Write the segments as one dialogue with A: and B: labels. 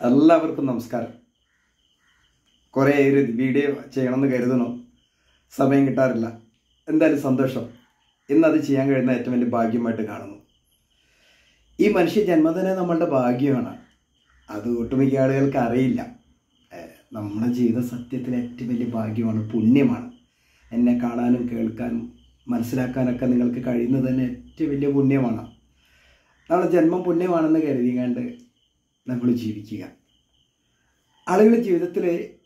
A: എല്ലാവർക്കും നമസ്കാരം. കുറേ ഒരു വീഡിയോ ചെയ്യണമെന്ന് കരുതണോ, സമയം കിട്ടാറില്ല. എന്തായാലും സന്തോഷം. ഇന്നത് ചെയ്യാൻ കഴിയുന്ന ഏറ്റവും വലിയ ഭാഗ്യമായിട്ട് കാണുന്നു. ഈ മനുഷ്യ ജന്മം തന്നെ നമ്മളുടെ ഭാഗ്യമാണ്. അത് ഒട്ടുമിക്ക ആളുകൾക്ക് അറിയില്ല. നമ്മുടെ ജീവിത സത്യത്തിലെ ഏറ്റവും വലിയ ഭാഗ്യമാണ്, പുണ്യമാണ്. എന്നെ കാണാനും കേൾക്കാനും മനസ്സിലാക്കാനൊക്കെ നിങ്ങൾക്ക് കഴിയുന്നത് തന്നെ ഏറ്റവും വലിയ പുണ്യമാണ്. നമ്മുടെ ജന്മം പുണ്യമാണെന്ന് കരുതിയാണ്ട് നമ്മൾ ജീവിക്കുക. ആളുകളുടെ ജീവിതത്തിൽ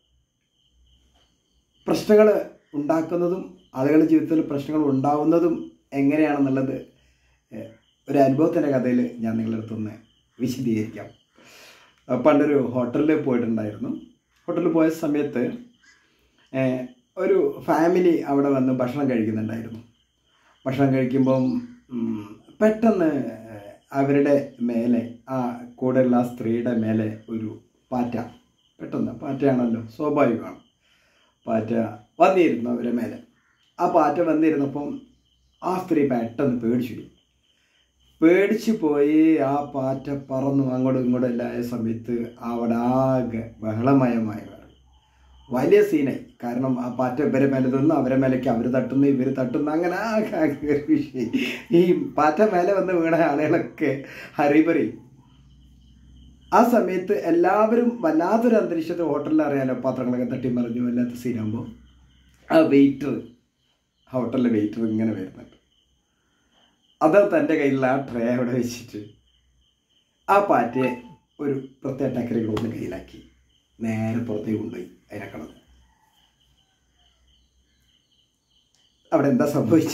A: പ്രശ്നങ്ങൾ ഉണ്ടാക്കുന്നതും ആളുകളുടെ ജീവിതത്തിൽ പ്രശ്നങ്ങൾ ഉണ്ടാവുന്നതും എങ്ങനെയാണെന്നുള്ളത് ഒരു അനുഭവത്തിൻ്റെ കഥയിൽ ഞാൻ നിങ്ങളുടെ അടുത്തൊന്ന് വിശദീകരിക്കാം. പണ്ടൊരു ഹോട്ടലിൽ പോയിട്ടുണ്ടായിരുന്നു. ഹോട്ടലിൽ പോയ സമയത്ത് ഒരു ഫാമിലി അവിടെ വന്ന് ഭക്ഷണം കഴിക്കുന്നുണ്ടായിരുന്നു. ഭക്ഷണം കഴിക്കുമ്പം പെട്ടെന്ന് അവരുടെ മേലെ, ആ കൂടെയുള്ള ആ സ്ത്രീയുടെ മേലെ ഒരു പാറ്റ, പെട്ടെന്ന്, പാറ്റയാണല്ലോ, സ്വാഭാവികമാണ്, പാറ്റ വന്നിരുന്നു അവരുടെ മേലെ. ആ പാറ്റ വന്നിരുന്നപ്പം ആ സ്ത്രീ പെട്ടെന്ന് പേടിച്ചു പോയി. ആ പാറ്റ പറന്നു അങ്ങോട്ടും ഇങ്ങോട്ടും എല്ലായ സമയത്ത് അവിടെ ആകെ ബഹളമയമായി മാറി. വലിയ സീനായി. കാരണം ആ പാറ്റ ഇവരെ മേലെ തിന്നു, അവരെ മേലേക്ക് അവർ തട്ടുന്നു, ഇവർ തട്ടുന്നു, അങ്ങനെ ആകെ വിഷയം. ഈ പാറ്റ മേലെ വന്ന് വീണ ആളുകളൊക്കെ ഹരിപറി. ആ സമയത്ത് എല്ലാവരും വല്ലാത്തൊരു അന്തരീക്ഷത്തിൽ, ഹോട്ടലിൽ അറിയാലോ, പാത്രങ്ങളൊക്കെ തട്ടിമറിഞ്ഞു, വല്ലാത്ത സീനാകുമ്പോൾ ആ ഹോട്ടലിലെ വെയിറ്റർ ഇങ്ങനെ വരുന്നുണ്ട്. അത് തൻ്റെ കയ്യിലുള്ള ആ ട്രേ അവിടെ വെച്ചിട്ട് ആ പാറ്റയെ ഒരു പ്രത്യേക ടക്കരകളൊന്ന് കയ്യിലാക്കി നേരെ പുറത്തേക്ക് കൊണ്ടുപോയി അതിനെ കളഞ്ഞു. അവിടെ എന്താ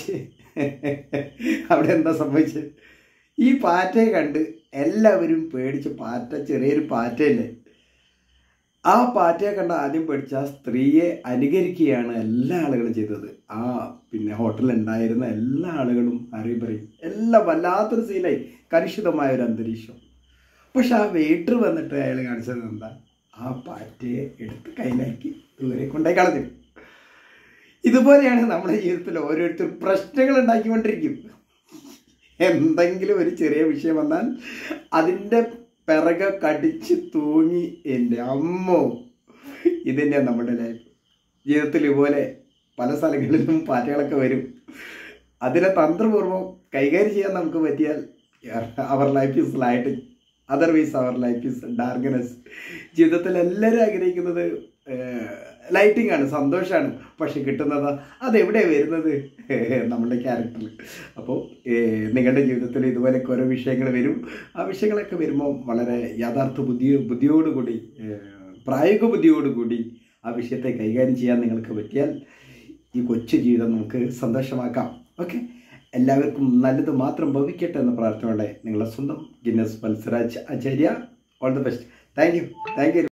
A: സംഭവിച്ചത്? ഈ പാറ്റയെ കണ്ട് എല്ലാവരും പേടിച്ച്, പാറ്റ ചെറിയൊരു പാറ്റയല്ലേ, ആ പാറ്റയെ കണ്ട് ആദ്യം പേടിച്ച് ആ സ്ത്രീയെ അനുകരിക്കുകയാണ് എല്ലാ ആളുകളും ചെയ്തത്. പിന്നെ ഹോട്ടലിൽ ഉണ്ടായിരുന്ന എല്ലാ ആളുകളും അറിയപ്പറയും, എല്ലാം വല്ലാത്തൊരു സീനായി, കലുഷിതമായ ഒരു അന്തരീക്ഷം. പക്ഷെ ആ വെയിറ്റർ വന്നിട്ട് അയാൾ കാണിച്ചത് എന്താ, ആ പാറ്റയെ എടുത്ത് കയ്യിലാക്കി ദൂരെ കൊണ്ടുപോയി കളഞ്ഞു. ഇതുപോലെയാണ് നമ്മുടെ ജീവിതത്തിൽ ഓരോരുത്തർ പ്രശ്നങ്ങൾ ഉണ്ടാക്കിക്കൊണ്ടിരിക്കും. എന്തെങ്കിലും ഒരു ചെറിയ വിഷയം വന്നാൽ അതിൻ്റെ പിറകെ കടിച്ച് തൂങ്ങി, എൻ്റെ അമ്മോ, ഇതിൻ്റെ നമ്മുടെ ലൈഫ്. ജീവിതത്തിൽ ഇതുപോലെ പല സ്ഥലങ്ങളിലും പാറ്റകളൊക്കെ വരും. അതിനെ തന്ത്രപൂർവ്വം കൈകാര്യം ചെയ്യാൻ നമുക്ക് പറ്റിയാൽ our life is lighting, otherwise our life is darkness. ജീവിതത്തിൽ എല്ലാവരും ആഗ്രഹിക്കുന്നത് ലൈറ്റിംഗ് ആണ്, സന്തോഷമാണ്. പക്ഷെ കിട്ടുന്നത് അതെവിടെയാണ് വരുന്നത്? നമ്മളുടെ ക്യാരക്ടറിൽ. അപ്പോൾ നിങ്ങളുടെ ജീവിതത്തിൽ ഇതുപോലെയൊക്കെ ഓരോ വിഷയങ്ങൾ വരും. ആ വിഷയങ്ങളൊക്കെ വരുമ്പോൾ വളരെ ബുദ്ധിയോടുകൂടി, പ്രായോഗിക ബുദ്ധിയോടുകൂടി ആ വിഷയത്തെ കൈകാര്യം ചെയ്യാൻ നിങ്ങൾക്ക് പറ്റിയാൽ ഈ കൊച്ചു ജീവിതം നമുക്ക് സന്തോഷമാക്കാം. ഓക്കെ, എല്ലാവർക്കും നല്ലത് മാത്രം ഭവിക്കട്ടെ എന്ന പ്രാർത്ഥനയോടെ നിങ്ങളുടെ സ്വന്തം ഗിന്നസ് മത്സരാജ് ആചാര്യ. All the best. Thank U.